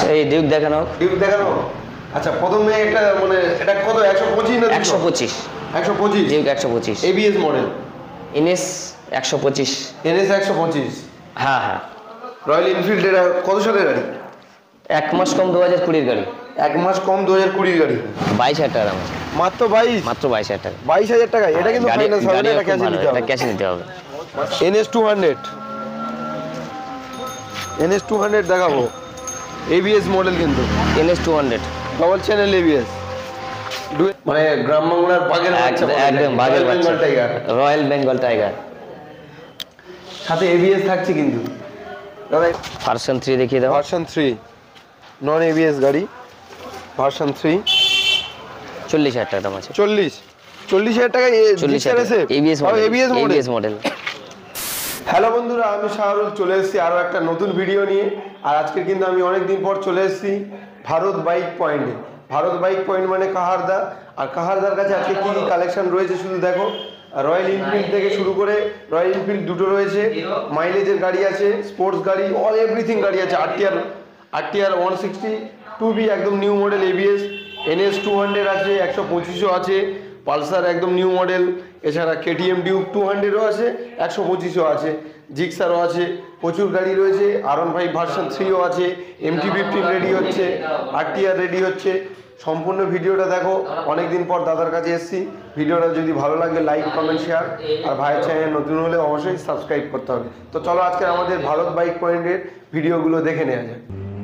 এই ডিউক দেখানো আচ্ছা প্রথমে একটা মানে এটা কত 125 না 125 125 Duke 125 ABS model NS 125 NS 125 হ্যাঁ হ্যাঁ রয়্যাল এনফিল্ড এটা কত সালের গাড়ি? 1 মাস কম 2020 গাড়ি 1 মাস কম 2020 গাড়ি 22,000 টাকা দাম মাত্র 22 মাত্র 22,000 টাকা 22,000 টাকা এটা কিন্তু ফাইনান্স হবে না, এটা ক্যাশে নিতে হবে এনএস 200 এনএস 200 দেখাবো এবিএস মডেল কিন্তু এনএস 200 ডাবল চ্যানেল এবিএস মানে গ্রাম বাংলার বাগের বাচ্চা একদম বাগের বাচ্চা রয়্যাল বেঙ্গল টাইগার সাথে এবিএস থাকছে কিন্তু দাদা ভার্সন 3 দেখিয়ে দাও ভার্সন 3 নন এবিএস গাড়ি ভার্সন 3 40,000 টাকা দাম আছে 40,000 টাকা এবিএস মডেল হ্যালো বন্ধুরা, আমি শাহরুল চলে এসেছি আরো একটা নতুন ভিডিও নিয়ে। আর আজকে কিন্তু আমি অনেকদিন পর চলে এসেছি ভারত বাইক পয়েন্টে। ভারত বাইক পয়েন্ট মানে কাহারদা। আর কাহারদার কাছে আজকে কি কি কালেকশন রয়েছে শুধু দেখো। রয়্যাল এনফিল্ড থেকে শুরু করে রয়্যাল এনফিল্ড দুটো রয়েছে, মাইলেজের গাড়ি আছে, স্পোর্টস গাড়ি, অল এভরিথিং গাড়ি আছে। আরটিআর 162B একদম নিউ মডেল এবিএস, এনএস 200 আছে, 125ও আছে, পালসার একদম নিউ মডেল, এছাড়া কেটিএম ডিউক 200ও আছে, 125ও আছে, জিক্সারও আছে, প্রচুর গাড়ি রয়েছে। R15 ভার্সন 3ও আছে, MT-15 রেডি হচ্ছে, আরটিআর রেডি হচ্ছে। সম্পূর্ণ ভিডিওটা দেখো। অনেকদিন পর দাদার কাছে এসেছি। ভিডিওটা যদি ভালো লাগে লাইক কমেন্ট শেয়ার, আর ভাইয়ের চ্যানেল নতুন হলে অবশ্যই সাবস্ক্রাইব করতে হবে। তো চলো আজকে আমাদের ভারত বাইক পয়েন্টের ভিডিওগুলো দেখে নেওয়া যায়।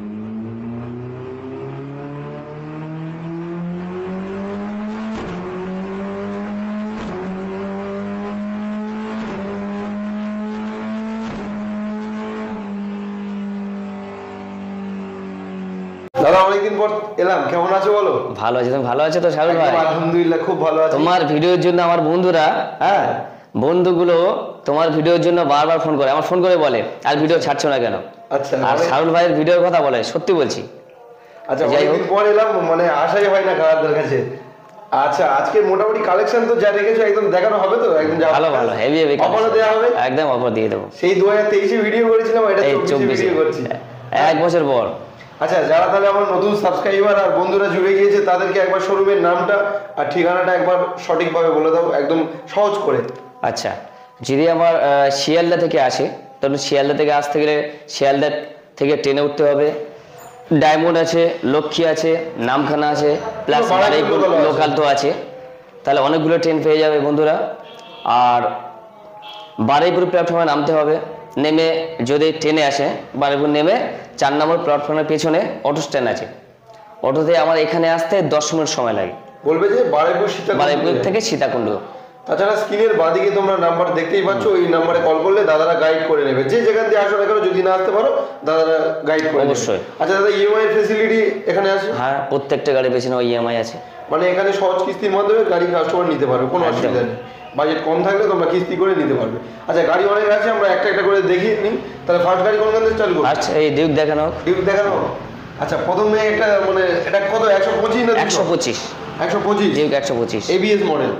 দাদা অনেকদিন পর এলাম, কেমন আছো বলো? ভালো আছে, তুমি ভালো আছো তো শাহরুল ভাই? আলহামদুলিল্লাহ খুব ভালো আছি। তোমার ভিডিওর জন্য আমার বন্ধুরা, হ্যাঁ বন্ধুগুলো তোমার ভিডিওর জন্য বারবার ফোন করে, আমার ফোন করে বলে আর ভিডিও ছাড়ছো না কেন। আচ্ছা, আর শাহরুল ভাইয়ের ভিডিওর কথা বলে, সত্যি বলছি। আচ্ছা অনেকদিন পর এলাম, মানে আশাই হয় না কাহারদার কাছে। আচ্ছা আজকে মোটামুটি কালেকশন তো যা রেখেছো একদম দেখানো হবে তো? একদম ভালো হেভি অফারও দেওয়া হবে? একদম অফার দিয়ে দেবো। সেই 2023 ভিডিও করেছিলাম, এটা 24 ভিডিও করছি 1 বছর পর। আচ্ছা যারা তাহলে আমার নতুন সাবস্ক্রাইবার আর বন্ধুরা জুড়ে গিয়েছে তাদেরকে একবার শোরুমের নামটা আর ঠিকানাটা একবার সঠিকভাবে বলে দাও, একদম সহজ করে। আচ্ছা, যদি আমার শিয়ালদা থেকে আসে তাহলে শিয়ালদা থেকে আসতে গেলে শিয়ালদা থেকে ট্রেনে উঠতে হবে। ডায়মন্ড আছে, লক্ষ্মী আছে, নামখানা আছে, প্লাস বারুইপুর লোকাল তো আছে, তাহলে অনেকগুলো ট্রেন পেয়ে যাবে বন্ধুরা। আর বারুইপুর প্ল্যাটফর্মে নামতে হবে, নেমে যদি ট্রেনে আসে বারুইপুর নেমে 4 নম্বর প্ল্যাটফর্মের পেছনে অটো স্ট্যান্ড আছে, অটোতে আমার এখানে আসতে 10 মিনিট সময় লাগে। বলবে যে বারুইপুর থেকে সীতাকুণ্ড। তাছাড়া স্ক্রিনের বাঁদিকে তোমরা নাম্বার দেখতেই পাচ্ছ, ওই নাম্বারে কল করলে দাদারা গাইড করে নেবে। যে যেখান দিয়ে আসো না কেন, যদি না আসতে পারো দাদারা গাইড করে অবশ্যই। আচ্ছা দাদা ইএমআই ফ্যাসিলিটি এখানে আছে? হ্যাঁ, প্রত্যেকটা গাড়ির পেছনে ইএমআই আছে। মানে এখানে সহজ কিস্তির মাধ্যমে গাড়ি কাস্টমার নিতে পারবে, কোনো অসুবিধা নেই। বাজেট কম থাকলে তোমরা কিস্তি করে নিতে পারবে। আচ্ছা গাড়ি অনেক আছে, আমরা একটা একটা করে দেখিয়ে নিই। তাহলে ফার্স্ট গাড়ি কোনখান থেকে চালু করব? আচ্ছা এই ডিউক দেখানো। আচ্ছা প্রথমে একটা মানে এটা কত 125 না 125 ডিউক 125 এবিএস মডেল,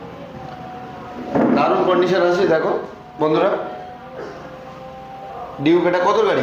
দারুণ কন্ডিশন আছে দেখো বন্ধুরা। ডিউক এটা কত গাড়ি?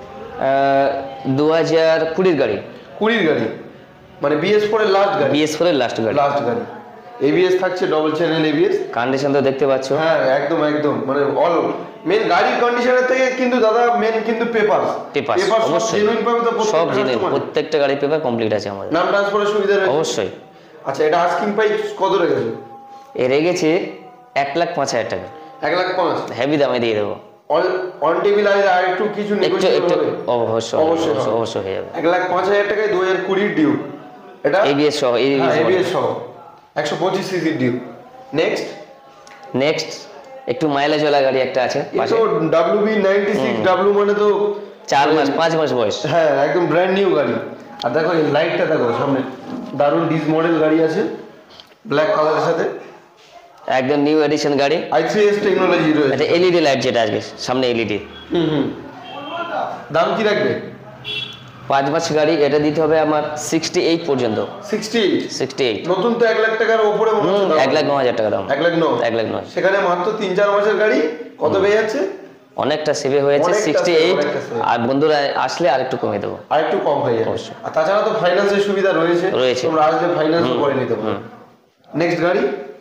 2020 গাড়ি, 20 গাড়ি, মানে BS4 এর লাস্ট গাড়ি। BS4 এর লাস্ট গাড়ি। এবিএস থাকছে, ডবল চ্যানেল এবিএস। কন্ডিশন তো দেখতে পাচ্ছ। হ্যাঁ একদম মানে অল মেন গাড়ির কন্ডিশনের থেকে কিন্তু দাদা মেন কিন্তু পেপারস অবশ্যই জেনুইন পাবে তো, সব জেনুইন, প্রত্যেকটা গাড়ির পেপার কমপ্লিট আছে আমাদের। নাম ট্রান্সফারের সুবিধা রয়েছে অবশ্যই। আচ্ছা এটা আস্কিং প্রাইস কত রেখেছো? রেখেছে 1,05,000 টাকা। 1,05,000 হেভি দামে দিয়ে দেবো। অন টেবিল আর একটু কিছু নেগোশিয়েবল হবে? অবশ্যই হয়ে যাবে। 1,05,000 টাকায় 2020 ডিউক, এটা এবিএস সহ, এবিএস সহ 125 সিসি ডিউক। নেক্সট একটু মাইলেজ ওয়ালা গাড়ি একটা আছে পাশে, তো WB96W মানে তো 5 মাস বয়স। হ্যাঁ একদম ব্র্যান্ড নিউ গাড়ি। আর দেখো এই লাইটটা দেখো সামনে, দারুণ ডিস মডেল গাড়ি আছে ব্ল্যাক কালারের সাথে, একদম নিউ এডিশন গাড়ি। i3s টেকনোলজি রয়েছে। এটা এলইডি লাইট যেটা আসবে সামনে এলইডি। দাম কি রাখবে? 5 মাস গাড়ি, এটা দিতে হবে আমার 68 পর্যন্ত। 68 নতুন তো 1 লাখ টাকার উপরে মনে হচ্ছে। 1,09,000 টাকা দাম। 1,09,000 1,09,000। সেখানে মাত্র 3-4 মাসের গাড়ি কত পেয়ে যাচ্ছে? অনেকটা সেভে হয়েছে, অনেকটা 68। অনেকটা save। আর বন্ধুরা আসলে আরেকটু কমিয়ে দেবো। আর একটু কম হয়ে যাবে। অবশ্যই। আর তাছাড়া তো ফাইন্যান্সের সুবিধা রয়েছে, রয়েছে। তোমরা আসলে ফাইন্যান্সও করে নিতে পারো। নেক্সট গাড়ি,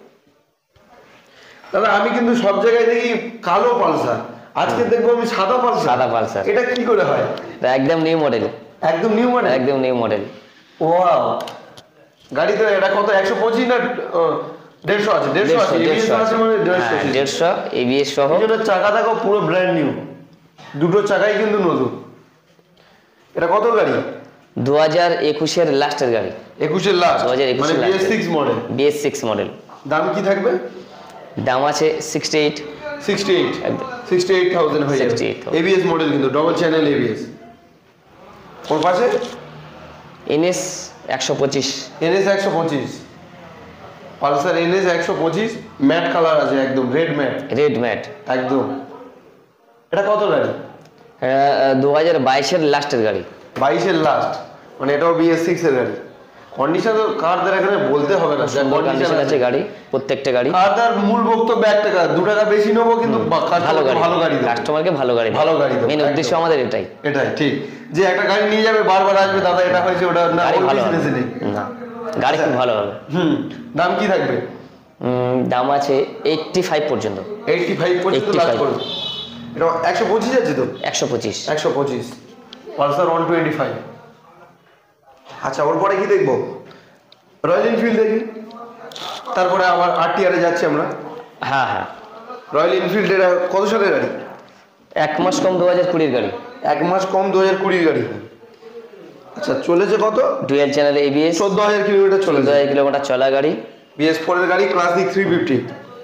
দাদা আমি কিন্তু সব জায়গায় দেখি কালো পালসার, আজকে দেখবো আমি সাদা পালসার। সাদা পালসার। এটা কি করে হয়? এটা একদম নিউ মডেল, একদম নিউ মডেল। একদম নিউ মডেল। ওয়াও, গাড়ি তো এটা কত 125 না 150 আছে? 150 আছে, ABS আছে মানে 150। 150 ABS সহ। পিছনের চাকা দেখো পুরো ব্র্যান্ড নিউ, দুটো চাকাই কিন্তু নতুন। এটা কত গাড়ি? 2021-এর লাস্টের গাড়ি। 21 লাস্ট, 2021 মানে last। BS6 model. BS6 model. দাম কি থাকবে? দাম আছে 68। 68, একদম। 68,000 হয়ে যাবে। 68,000 ABS মডেল কিন্তু ডবল চ্যানেল ABS। ওর পাশে NS 125। NS 125, Pulsar NS 125, matte colour আছে, একদম রেড ম্যাট, রেড ম্যাট। একদম। এটা কত গাড়ি? 2022-এর লাস্টের গাড়ি। 22-এর লাস্ট, মানে এটাও BS6 এর গাড়ি। কন্ডিশন তো কারদের এখানে বলতে হবে না, সুন্দর কন্ডিশন আছে গাড়ি, প্রত্যেকটা গাড়ি। কারদার মূল বক্তব্য 1 টাকা 2 টাকা বেশি নেবো, কিন্তু ভালো গাড়ি, ভালো গাড়ি দেবো। কাস্টমারকে ভালো গাড়ি দেবো। ভালো গাড়ি দেবো, মেন একদম। উদ্দেশ্য আমাদের এটাই। এটাই ঠিক, যে একটা গাড়ি নিয়ে যাবে বারবার আসবে, দাদা এটা হয়েছে ওটা না, গাড়ি ওর ভালো হবে। business এ নেই। না, গাড়ি খুব ভালো হবে। দাম কি থাকবে? দাম আছে 85 পর্যন্ত। 85 পর্যন্ত লাস্ট 85 করবে। এটা 125 আছে তো? 125। 125, পালসার 125। আচ্ছা, ওর পরে কি দেখবো? রয়্যাল এনফিল্ড দেখি, তারপরে আবার RTR এ যাচ্ছি আমরা। হ্যাঁ হ্যাঁ। রয়্যাল এনফিল্ড এটা কত সালের গাড়ি? 1 মাস কম 2020-এর গাড়ি। 1 মাস কম 2020 গাড়ি। আচ্ছা, চলেছে কত? Dual channel ABS। 14,000 কিলোমিটার চলেছে। 14,000 কিলোমিটার চলা গাড়ি। BS4 এর গাড়ি, ক্লাসিক 350।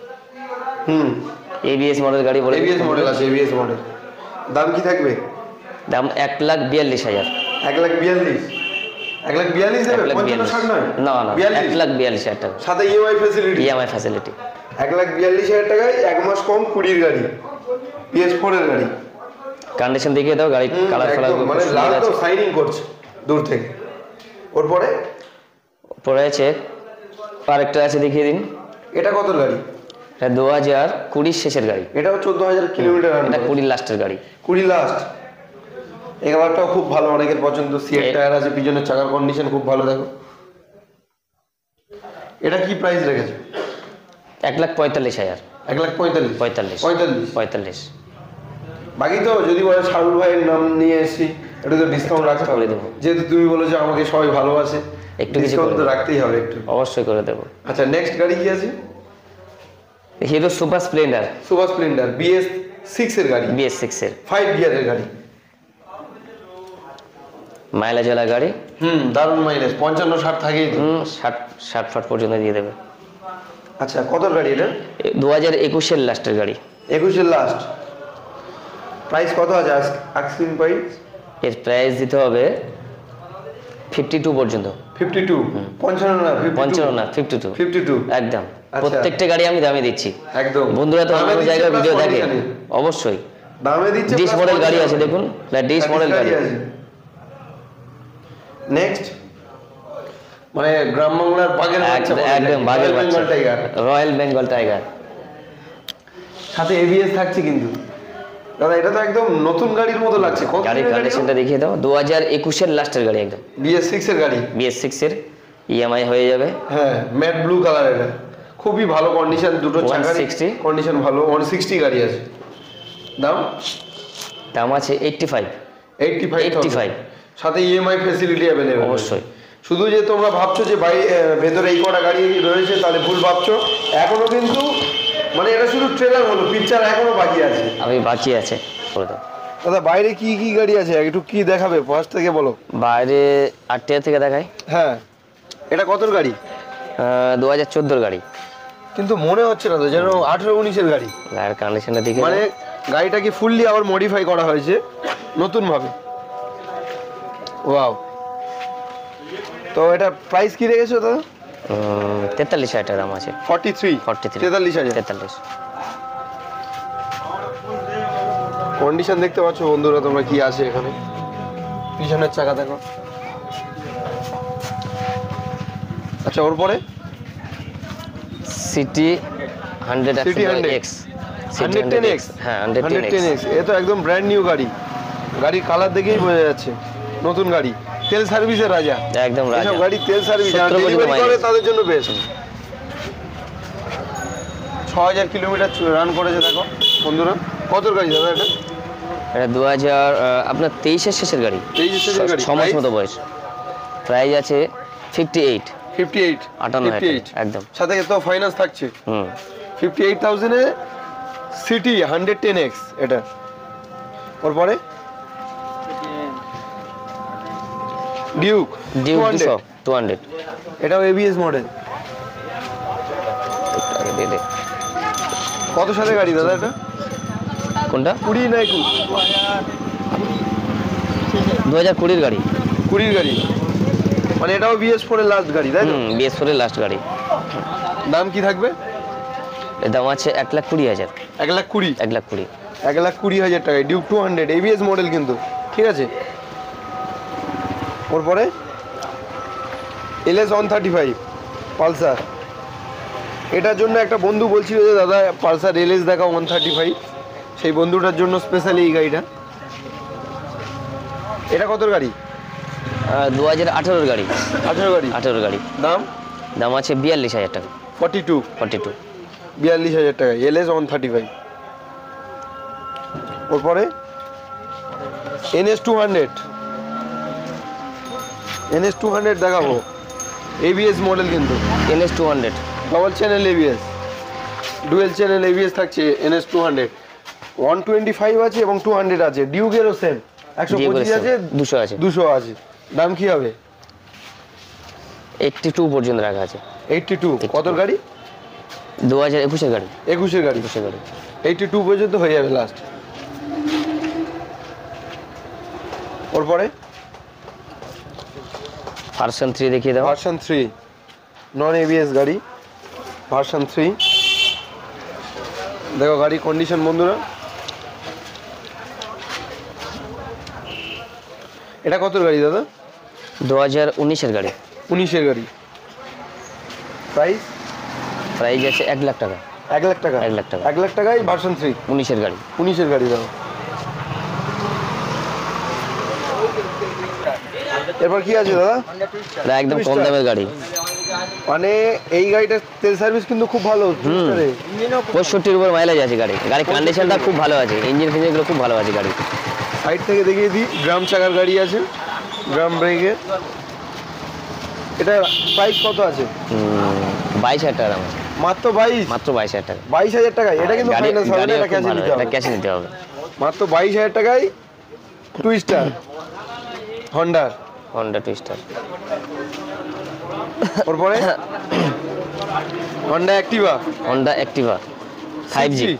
ABS মডেল গাড়ি বলে। ABS মডেল আছে, ABS মডেল। দাম কি থাকবে? দাম 1,42,000। 1,42,000। 1,42,000 দেবে? 55 60 নয়? না না, 42,000 1,42,000 টাকা। সাথে EMI ফ্যাসিলিটি। EMI facility. 1,42,000 টাকায় 1 মাস কম 20 গাড়ি, BS4 এর গাড়ি। কন্ডিশন দেখিয়ে দাও, গাড়ি কালার ফালার একদম, মানে লাল তো শাইনিং করছে দূর থেকে। ওর পরে পড়ে আছে আরেকটা আছে, দেখিয়ে দিন। এটা কত গাড়ি? এটা 2020 শেষের গাড়ি। এটাও 14,000 কিলোমিটার রান এটা করেছে। 20 লাস্টের গাড়ি। 20 লাস্ট। এই কালারটাও খুব ভালো, অনেকের পছন্দ। সিএট টায়ার আছে, পিছনের চাকার কন্ডিশন খুব ভালো, দেখো। এটা কি প্রাইস রেখেছে? 1,45,000। 1,45,000। 45। 45। 45। বাকি তো যদি বলে শাহরুল ভাইয়ের নাম নিয়ে এসেছি, একটু তো ডিসকাউন্ট রাখতে হবে। করে দেবো। যেহেতু তুমি বলো যে আমাকে সবাই ভালোবাসে, একটু কিছু ডিসকাউন্ট করে তো দেবো। রাখতেই হবে একটু। অবশ্যই করে দেবো। আচ্ছা, নেক্সট গাড়ি কি আছে? Hero Super Splendor. Super Splendor BS6 এর গাড়ি, BS6 এর 5 গিয়ারের গাড়ি। মাইলেজ ওয়ালা গাড়ি। দারুণ মাইলেজ, 55-60 থাকেই তো। 60 ফাট পর্যন্ত দিয়ে দেবে। আচ্ছা, কত গাড়ি এটা? 2021-এর লাস্টের গাড়ি। 21-এর লাস্ট। প্রাইস কত আছে আস্কিং প্রাইস? এর প্রাইস দিতে হবে 52 পর্যন্ত। 52? 55 না, 55 না, 52। 52 একদম। আচ্ছা। প্রত্যেকটা গাড়ি আমি দামে দিচ্ছি। একদম। বন্ধুরা তো দামে অন্য দিচ্ছে জায়গায় plus ভিডিও দেখে, condition-এ। অবশ্যই। দামে দিচ্ছে, ডিস মডেল গাড়ি আছে, দেখুন। ডিস মডেল গাড়ি। নেক্সট, মানে গ্রাম বাংলার বাগের বাচ্চা বলে একদম নাকি? বাগের রয়্যাল বাচ্চা। Bengal tiger. Royal Bengal tiger. সাথে ABS থাকছে কিন্তু। দাদা এটা তো একদম নতুন গাড়ির মতো লাগছে। কত গাড়ির কন্ডিশনটা দেখিয়ে দাও। 2021-এর লাস্টের গাড়ি একদম। BS6 এর গাড়ি। BS6 এর EMI হয়ে যাবে। হ্যাঁ, ম্যাট ব্লু কালার। এটা খুবই ভালো কন্ডিশন, দুটো চাকার 160 কন্ডিশন ভালো। 160 গাড়ি আছে। দাম? দাম আছে 85। 85,000। সাথে EMI ফ্যাসিলিটি অ্যাভেলেবল। অবশ্যই। শুধু যে তোমরা ভাবছো যে ভেতরে এই কটা গাড়ি রয়েছে, তাহলে ভুল ভাবছো। এখনো কিন্তু, মানে এটা শুধু ট্রেলার হলো, পিকচার এখনো বাকি আছে। আমি বাকি আছে করে দাও। দাদা বাইরে কি কি গাড়ি আছে একটু কি দেখাবে ফার্স্ট থেকে বলো। বাইরে RTR থেকে দেখাই। হ্যাঁ, এটা কতর গাড়ি? 2014-এর গাড়ি। কিন্তু মনে হচ্ছে না তো যেন 18-19-এর গাড়ি। গাড়ির কন্ডিশনটা দেখে মানে গাড়িটা কি ফুললি আবার মডিফাই করা হয়েছে নতুন ভাবে। ওয়াও। তো এটা প্রাইস কি রেখেছো দাদা? 43,000 টাকা দাম আছে। 43? 43,000। 43। কন্ডিশন দেখতে পাচ্ছ বন্ধুরা তোমরা কি আছে এখানে। পিছনের চাকা দেখো। আচ্ছা, ওর পরে সিটি 100 City 100 X। 110X হ্যাঁ 110X এ তো একদম ব্র্যান্ড নিউ গাড়ি, গাড়ির কালার দেখেই বোঝা যাচ্ছে নতুন গাড়ি, তেল সার্ভিসের রাজা, একদম রাজা। এসব গাড়ি তেল সার্ভিস 70 পর্যন্ত ডেলিভারি করে mileage। তাদের জন্য বেস্ট। 6000 কিলোমিটার রান করেছে দেখো বন্ধুরা। কত গাড়ি দাদা এটা? এটা 2000 আপনার 23-এর শেষের গাড়ি, 23 এর গাড়ি, 6 মাস মতো বয়স। প্রাইস আছে 58 58 58 একদম। সাথে তো ফাইন্যান্স থাকছে। 58,000 এ সিটি 110X এটা। ওর পরে ডিউক 200 এটাও এবিএস মডেল। কত সালে গাড়ি দাদা এটা? কোনটা? 20 না 21? 2020-এর গাড়ি। 20 গাড়ি, মানে এটাও BS4 এর লাস্ট গাড়ি তাই তো? BS4 এর লাস্ট গাড়ি। দাম কি থাকবে? এর দাম আছে 1,20,000। 1,20,000 1,20,000 1,20,000 টাকায় ডিউক 200 এবিএস মডেল কিন্তু, ঠিক আছে। ওর পরে LS 135 পালসার। এটার জন্য একটা বন্ধু বলছিল যে দাদা পালসার LS দেখাও 135, সেই বন্ধুটার জন্য স্পেশালি এই গাড়িটা। এটা কত গাড়ি? 2018-এর গাড়ি। 18 গাড়ি। 18 গাড়ি। দাম আছে 42,000 টাকা। 42 42,000 টাকা LS 135। ওর পরে NS 200 দেখাবো, ABS মডেল কিন্তু। NS 200 double channel ABS, dual channel ABS থাকছে NS 200। 125 আছে এবং 200 আছে। ডিউকেরও সেম 125 আছে, 200 আছে। 200 আছে। দাম কি হবে? 82 পর্যন্ত রাখা আছে। 82 কত গাড়ি? 2021-এর গাড়ি। 21-এর গাড়ি। 82 পর্যন্ত হয়ে যাবে লাস্ট। ওর পরে ভার্সন 3 দেখিয়ে দাও। ভার্সন 3 নন ABS গাড়ি, ভার্সন 3। দেখো গাড়ি কন্ডিশন বন্ধুরা। এটা কত গাড়ি দাদা? 2019-এর গাড়ি। 19-এর গাড়ি। প্রাইস আছে 1 লাখ টাকা। 1 লাখ টাকা। 1 লাখ টাকা। 1 লাখ টাকায় ভার্সন 3 19-এর গাড়ি। 19-এর গাড়ি দাও। এরপর কি আছে দাদা? এটা একদম কম দামের গাড়ি, মানে এই গাড়িটার তেল সার্ভিস কিন্তু খুব ভালো। 65-এর উপর মাইলেজ আছে গাড়ি। কন্ডিশনটা খুব ভালো আছে, ইঞ্জিন ফিঞ্জিনগুলো খুব ভালো আছে গাড়ি। সাইড থেকে দেখিয়ে দিই, ড্রাম চাকার গাড়ি আছে, ড্রাম ব্রেকের। এটা প্রাইস কত আছে? 22,000 টাকা দাম আছে। মাত্র 22? মাত্র 22,000 টাকা। 22,000 টাকায়। এটা কিন্তু ফাইন্যান্স হবে না, এটা ক্যাশে নিতে হবে। এটা ক্যাশে নিতে হবে। মাত্র 22,000 টাকায় টুইস্টার হন্ডা টুইস্টার। তারপরে হন্ডা অ্যাক্টিভা 5G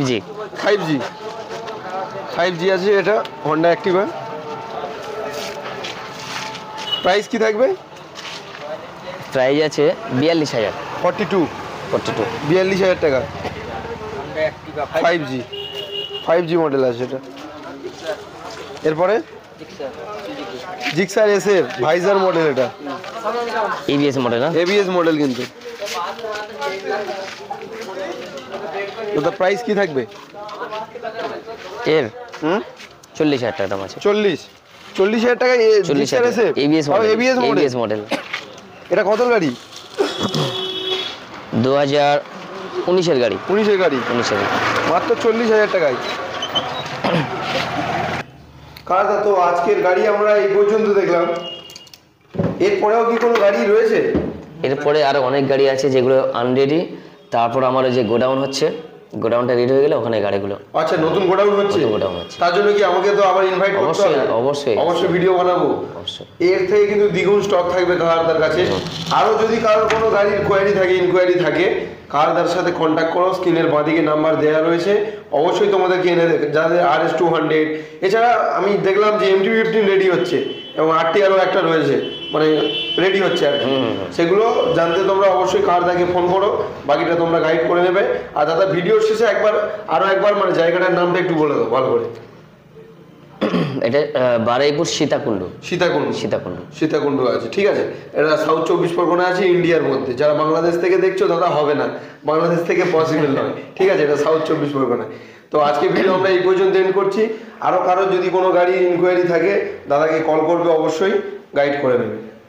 5G আছে এটা হন্ডা অ্যাক্টিভা। প্রাইস কি থাকবে? প্রাইস আছে 42,000। 42 42,000 টাকা। 5G মডেল আছে এটা। এরপরে জিক্সার SF ভাইজার মডেল, এটা ABS মডেল না? ABS মডেল কিন্তু। এটা প্রাইস কি থাকবে এর? 40,000 টাকা দাম আছে। 40,000 টাকা জিক্সার SF ABS মডেল। এটা কত গাড়ি? 2019-এর গাড়ি। 19-এর গাড়ি। মাত্র 40,000 টাকায়। কারণ তো আজকের গাড়ি আমরা এই পর্যন্ত দেখলাম। এরপরেও কি কোনো গাড়ি রয়েছে? এরপরে আরো অনেক গাড়ি আছে যেগুলো আনরেডি। তারপর আমার ওই যে গোডাউন হচ্ছে, গোডাউনটা রেডি হয়ে গেলে ওখানে গাড়িগুলো। আচ্ছা, নতুন গোডাউন হচ্ছে? গোডাউন হচ্ছে। তার জন্য কি আমাকে তো আবার ইনভাইট করতে হবে? অবশ্যই ভিডিও বানাবো। এর থেকে কিন্তু দ্বিগুণ স্টক থাকবে কারদার কাছে। আরো যদি কারোর কোনো গাড়ির ইনকোয়ারি থাকে কারদার সাথে কন্ট্যাক্ট করো। স্ক্রিনের বাঁদিকে নাম্বার দেওয়া রয়েছে, অবশ্যই তোমাদেরকে এনে দেবে। যাদের RS 200, এছাড়া আমি দেখলাম যে MT-15 রেডি হচ্ছে এবং RTR একটা রয়েছে, মানে রেডি হচ্ছে আর কি। সেগুলো জানতে তোমরা অবশ্যই কারদাকে ফোন করো, বাকিটা তোমরা গাইড করে নেবে। আর দাদা ভিডিওর শেষে আরো একবার মানে জায়গাটার নামটা একটু বলে দাও ভালো করে। এটা বারুইপুর সীতাকুণ্ড। সীতাকুণ্ড সীতাকুণ্ড। সীতাকুণ্ড আছে, ঠিক আছে। এটা সাউথ 24 পরগনা আছে, ইন্ডিয়ার মধ্যে। যারা বাংলাদেশ থেকে দেখছো দাদা হবে না, বাংলাদেশ থেকে পসিবল নয়, ঠিক আছে। এটা সাউথ 24 পরগনা। তো আজকে ভিডিও আমরা এই পর্যন্ত এন্ড করছি। আরো কারো যদি কোনো গাড়ি ইনকোয়ারি থাকে দাদাকে কল করবে, অবশ্যই গাইড করে দেবে।